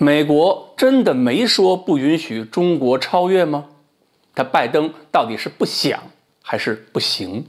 美国真的没说不允许中国超越吗？他拜登到底是不想还是不行？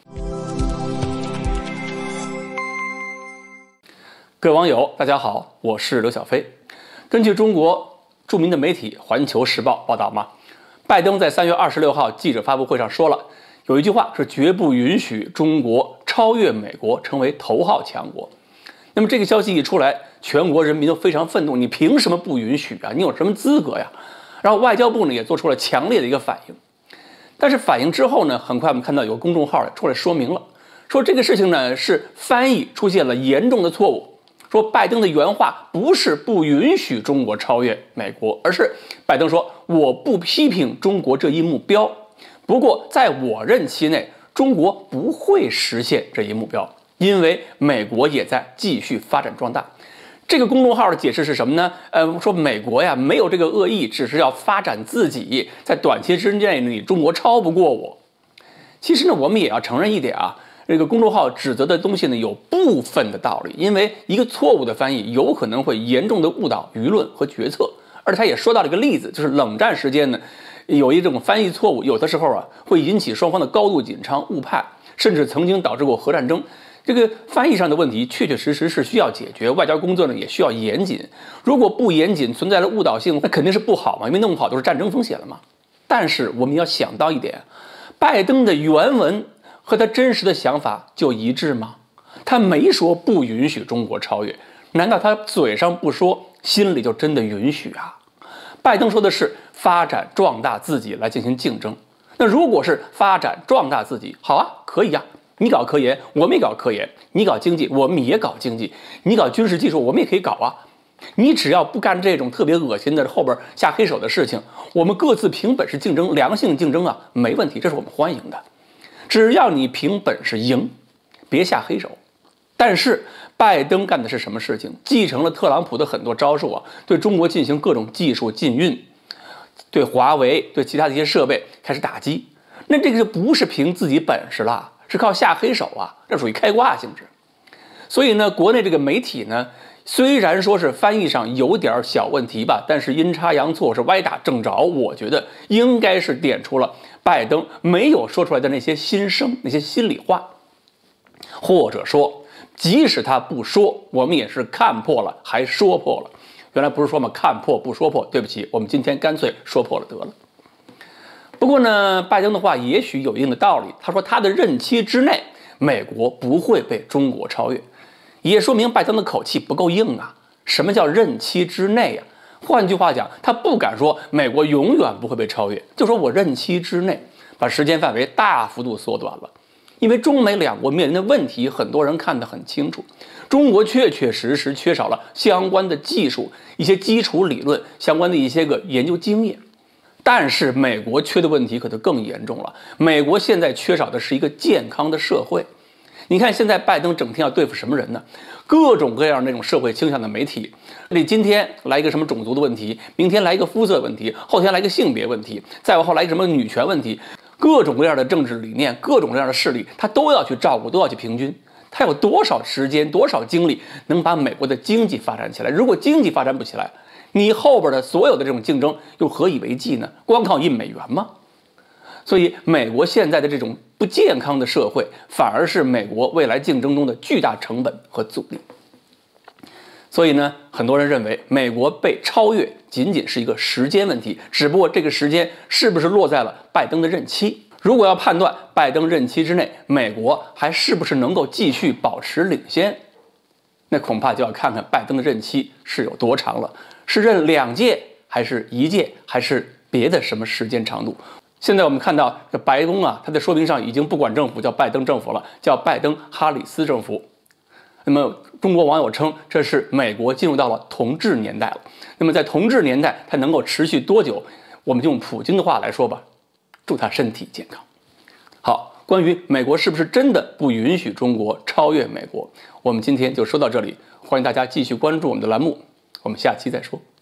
各位网友，大家好，我是刘小飞。根据中国著名的媒体《环球时报》报道嘛，拜登在3月26号记者发布会上说了，有一句话是绝不允许中国超越美国，成为头号强国。那么这个消息一出来，全国人民都非常愤怒，你凭什么不允许啊？你有什么资格呀？然后外交部呢也做出了强烈的一个反应。但是反应之后呢，很快我们看到有个公众号出来说明了，说这个事情呢是翻译出现了严重的错误，说拜登的原话不是不允许中国超越美国，而是拜登说我不批评中国这一目标，不过在我任期内，中国不会实现这一目标，因为美国也在继续发展壮大。这个公众号的解释是什么呢？说美国呀没有这个恶意，只是要发展自己，在短期之内你中国超不过我。其实呢，我们也要承认一点啊，这个公众号指责的东西呢有部分的道理，因为一个错误的翻译有可能会严重的误导舆论和决策。而且他也说到了一个例子，就是冷战时间呢，有一种翻译错误，有的时候啊会引起双方的高度紧张、误判，甚至曾经导致过核战争。这个翻译上的问题确确实实是需要解决，外交工作呢也需要严谨。如果不严谨，存在了误导性，那肯定是不好嘛，因为弄不好都是战争风险了嘛。但是我们要想到一点，拜登的原文和他真实的想法就一致吗？他没说不允许中国超越，难道他嘴上不说，心里就真的允许啊？拜登说的是发展壮大自己来进行竞争。那如果是发展壮大自己，好啊，可以啊。你搞科研，我们也搞科研；你搞经济，我们也搞经济；你搞军事技术，我们也可以搞啊。你只要不干这种特别恶心的后边下黑手的事情，我们各自凭本事竞争，良性竞争啊，没问题，这是我们欢迎的。只要你凭本事赢，别下黑手。但是拜登干的是什么事情？继承了特朗普的很多招数啊，对中国进行各种技术禁运，对华为、对其他的一些设备开始打击。那这个就不是凭自己本事了，是靠下黑手啊，这属于开挂性质。所以呢，国内这个媒体呢，虽然说是翻译上有点小问题吧，但是阴差阳错是歪打正着，我觉得应该是点出了拜登没有说出来的那些心声，那些心里话。或者说，即使他不说，我们也是看破了，还说破了。原来不是说嘛，看破不说破，对不起，我们今天干脆说破了得了。不过呢，拜登的话也许有一定的道理。他说他的任期之内，美国不会被中国超越，也说明拜登的口气不够硬啊。什么叫任期之内啊？换句话讲，他不敢说美国永远不会被超越，就说我任期之内，把时间范围大幅度缩短了。因为中美两国面临的问题，很多人看得很清楚。中国确确实实缺少了相关的技术、一些基础理论、相关的一些个研究经验。但是美国缺的问题可就更严重了。美国现在缺少的是一个健康的社会。你看现在拜登整天要对付什么人呢？各种各样那种社会倾向的媒体。你今天来一个什么种族的问题，明天来一个肤色问题，后天来一个性别问题，再往后来一个什么女权问题，各种各样的政治理念，各种各样的势力，他都要去照顾，都要去平均。他有多少时间，多少精力能把美国的经济发展起来？如果经济发展不起来，你后边的所有的这种竞争又何以为继呢？光靠印美元吗？所以美国现在的这种不健康的社会，反而是美国未来竞争中的巨大成本和阻力。所以呢，很多人认为美国被超越仅仅是一个时间问题，只不过这个时间是不是落在了拜登的任期？如果要判断拜登任期之内美国还是不是能够继续保持领先，那恐怕就要看看拜登的任期是有多长了，是任2届还是1届，还是别的什么时间长度。现在我们看到这白宫啊，它的说明上已经不管政府叫拜登政府了，叫拜登哈里斯政府。那么中国网友称这是美国进入到了同治年代了。那么在同治年代它能够持续多久？我们用普京的话来说吧，祝他身体健康。好，关于美国是不是真的不允许中国超越美国，我们今天就说到这里。欢迎大家继续关注我们的栏目，我们下期再说。